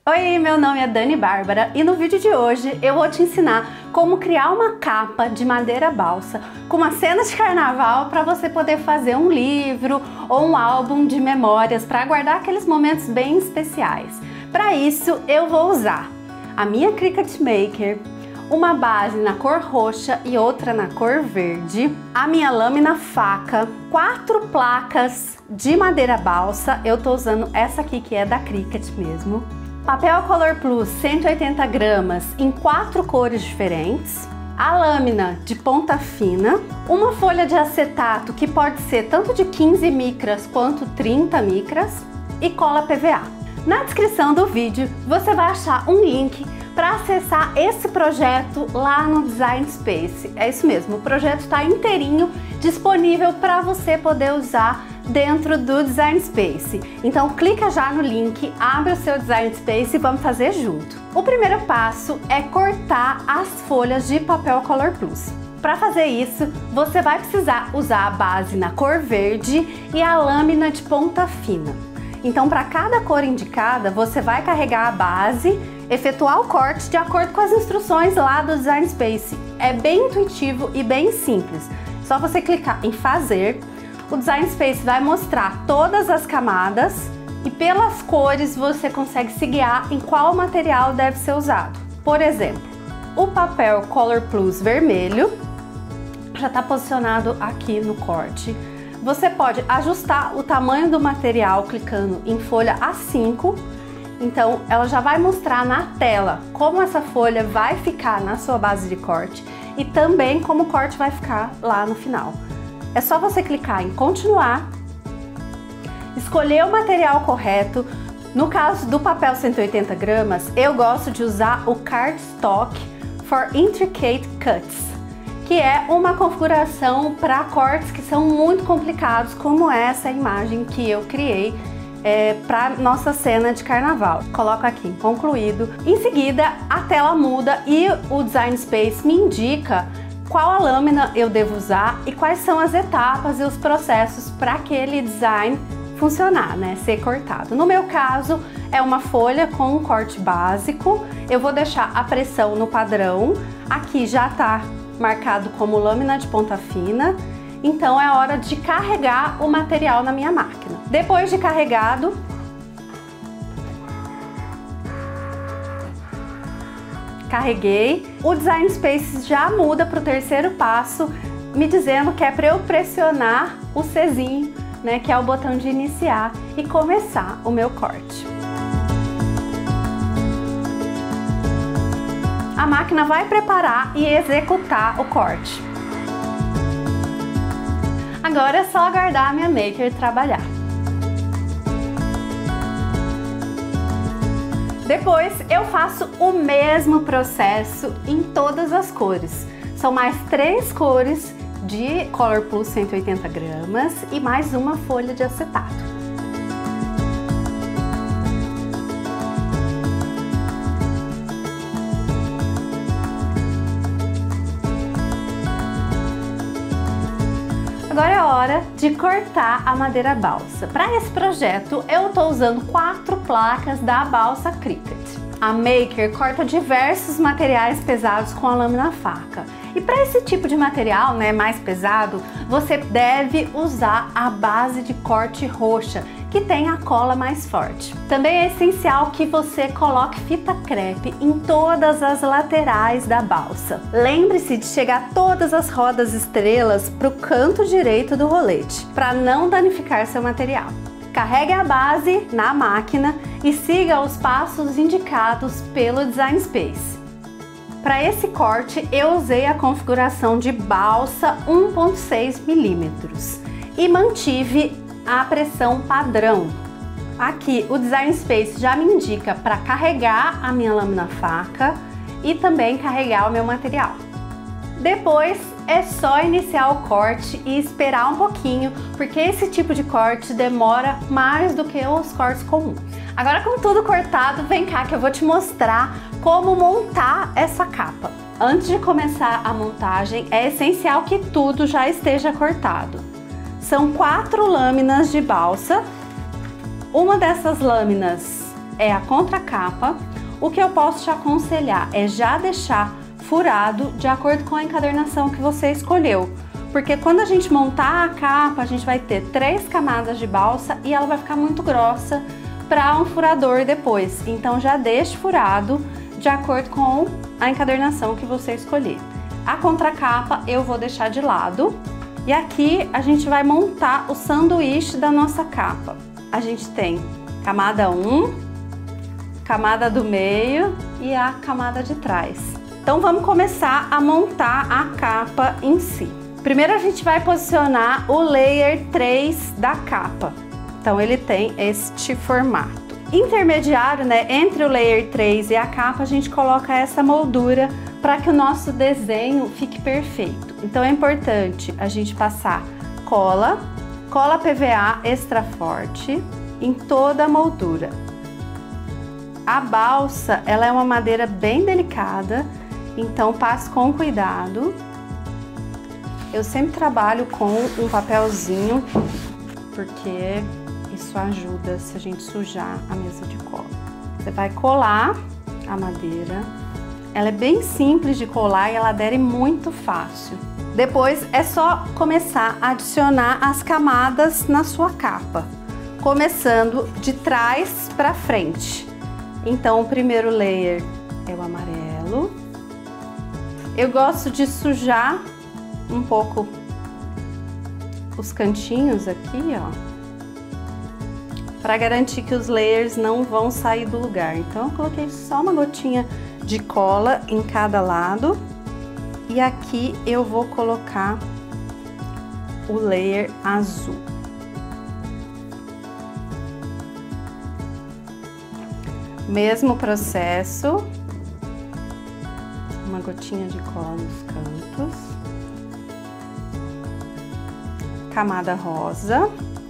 Oi, meu nome é Dani Bárbara e no vídeo de hoje eu vou te ensinar como criar uma capa de madeira balsa com uma cena de carnaval para você poder fazer um livro ou um álbum de memórias para guardar aqueles momentos bem especiais. Para isso eu vou usar a minha Cricut Maker, uma base na cor roxa e outra na cor verde, a minha lâmina faca, 4 placas de madeira balsa, eu tô usando essa aqui que é da Cricut mesmo, papel Color Plus 180 gramas em 4 cores diferentes, a lâmina de ponta fina, uma folha de acetato que pode ser tanto de 15 micras quanto 30 micras e cola PVA. Na descrição do vídeo você vai achar um link para acessar esse projeto lá no Design Space. É isso mesmo, o projeto está inteirinho disponível para você poder usar dentro do Design Space. Então clica já no link, abre o seu Design Space e vamos fazer junto. O primeiro passo é cortar as folhas de papel Color Plus. Para fazer isso, você vai precisar usar a base na cor verde e a lâmina de ponta fina. Então, para cada cor indicada, você vai carregar a base, efetuar o corte de acordo com as instruções lá do Design Space. É bem intuitivo e bem simples. Só você clicar em fazer, o Design Space vai mostrar todas as camadas e pelas cores você consegue se guiar em qual material deve ser usado. Por exemplo, o papel Color Plus vermelho já está posicionado aqui no corte. Você pode ajustar o tamanho do material clicando em folha A5, então ela já vai mostrar na tela como essa folha vai ficar na sua base de corte e também como o corte vai ficar lá no final. É só você clicar em continuar, escolher o material correto. No caso do papel 180 gramas, eu gosto de usar o Cardstock for Intricate Cuts, que é uma configuração para cortes que são muito complicados, como essa imagem que eu criei para nossa cena de carnaval. Coloco aqui em concluído. Em seguida, a tela muda e o Design Space me indica qual a lâmina eu devo usar e quais são as etapas e os processos para aquele design funcionar, né, ser cortado. No meu caso, é uma folha com um corte básico. Eu vou deixar a pressão no padrão. Aqui já está marcado como lâmina de ponta fina, então é hora de carregar o material na minha máquina. Depois de carregado, carreguei, o Design Space já muda para o terceiro passo, me dizendo que é para eu pressionar o Czinho, né, que é o botão de iniciar e começar o meu corte. A máquina vai preparar e executar o corte. Agora é só aguardar a minha Maker trabalhar. Depois eu faço o mesmo processo em todas as cores. São mais 3 cores de Color Plus 180 gramas e mais uma folha de acetato. Agora é hora de cortar a madeira balsa. Para esse projeto eu estou usando 4 placas da balsa Cricut. A Maker corta diversos materiais pesados com a lâmina faca. E para esse tipo de material, né, mais pesado, você deve usar a base de corte roxa, que tem a cola mais forte. Também é essencial que você coloque fita crepe em todas as laterais da balsa. Lembre-se de chegar todas as rodas estrelas para o canto direito do rolete, para não danificar seu material. Carregue a base na máquina e siga os passos indicados pelo Design Space. Para esse corte eu usei a configuração de balsa 1.6 mm e mantive a pressão padrão. Aqui o Design Space já me indica para carregar a minha lâmina faca e também carregar o meu material. Depois é só iniciar o corte e esperar um pouquinho, porque esse tipo de corte demora mais do que os cortes comuns. Agora, com tudo cortado, vem cá que eu vou te mostrar como montar essa capa. Antes de começar a montagem, é essencial que tudo já esteja cortado. São 4 lâminas de balsa. Uma dessas lâminas é a contracapa. O que eu posso te aconselhar é já deixar furado de acordo com a encadernação que você escolheu. Porque quando a gente montar a capa, a gente vai ter 3 camadas de balsa e ela vai ficar muito grossa para um furador depois. Então já deixe furado de acordo com a encadernação que você escolher. A contracapa eu vou deixar de lado. E aqui a gente vai montar o sanduíche da nossa capa. A gente tem camada 1, camada do meio e a camada de trás. Então vamos começar a montar a capa em si. Primeiro a gente vai posicionar o layer 3 da capa. Então ele tem este formato. Intermediário, né, entre o layer 3 e a capa, a gente coloca essa moldura para que o nosso desenho fique perfeito. Então é importante a gente passar cola PVA extra forte em toda a moldura. A balsa, ela é uma madeira bem delicada, então passe com cuidado. Eu sempre trabalho com um papelzinho, porque isso ajuda se a gente sujar a mesa de cola. Você vai colar a madeira. Ela é bem simples de colar e ela adere muito fácil. Depois é só começar a adicionar as camadas na sua capa, começando de trás para frente. Então o primeiro layer é o amarelo. Eu gosto de sujar um pouco os cantinhos aqui, ó, para garantir que os layers não vão sair do lugar. Então eu coloquei só uma gotinha de cola em cada lado e aqui eu vou colocar o layer azul. Mesmo processo, uma gotinha de cola nos cantos, camada rosa.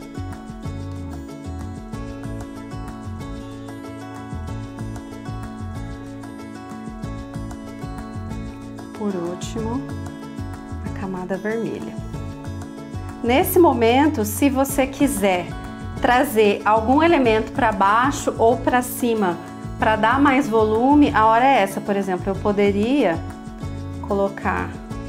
Por último, a camada vermelha. Nesse momento, se você quiser trazer algum elemento para baixo ou para cima para dar mais volume, a hora é essa. Por exemplo, eu poderia colocar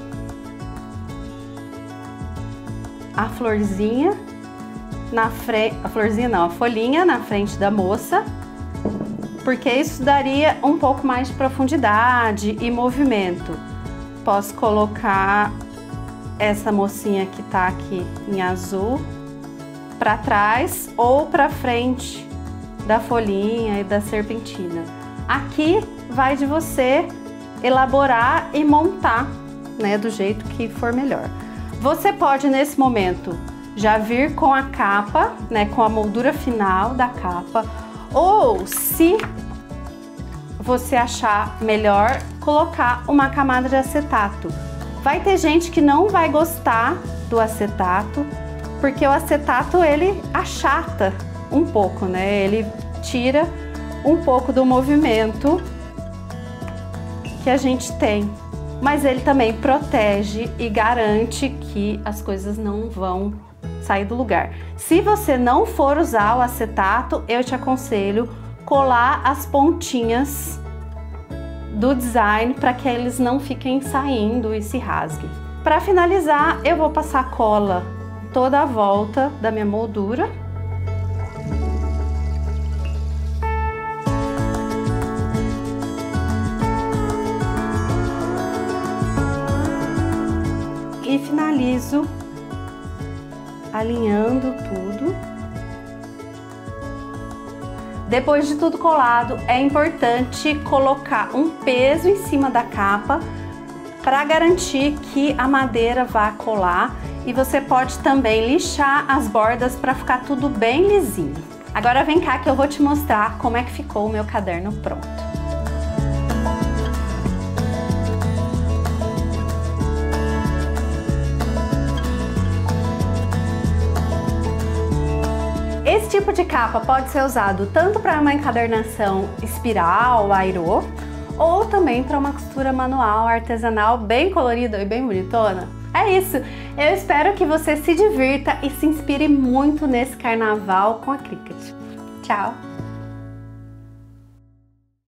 a florzinha na frente, a folhinha na frente da moça, porque isso daria um pouco mais de profundidade e movimento. Posso colocar essa mocinha que tá aqui em azul para trás ou para frente da folhinha e da serpentina. Aqui vai de você elaborar e montar, né, do jeito que for melhor. Você pode nesse momento já vir com a capa, né, com a moldura final da capa, ou se você achar melhor, colocar uma camada de acetato. Vai ter gente que não vai gostar do acetato, porque o acetato ele achata um pouco, né? Ele tira um pouco do movimento que a gente tem, mas ele também protege e garante que as coisas não vão sair do lugar. Se você não for usar o acetato, eu te aconselho colar as pontinhas do design para que eles não fiquem saindo e se rasguem. Para finalizar, eu vou passar cola toda a volta da minha moldura. E finalizo alinhando tudo. Depois de tudo colado, é importante colocar um peso em cima da capa para garantir que a madeira vá colar, e você pode também lixar as bordas para ficar tudo bem lisinho. Agora vem cá que eu vou te mostrar como é que ficou o meu caderno pronto. Esse tipo de capa pode ser usado tanto para uma encadernação espiral, airô, ou também para uma costura manual, artesanal, bem colorida e bem bonitona. É isso! Eu espero que você se divirta e se inspire muito nesse carnaval com a Cricut. Tchau!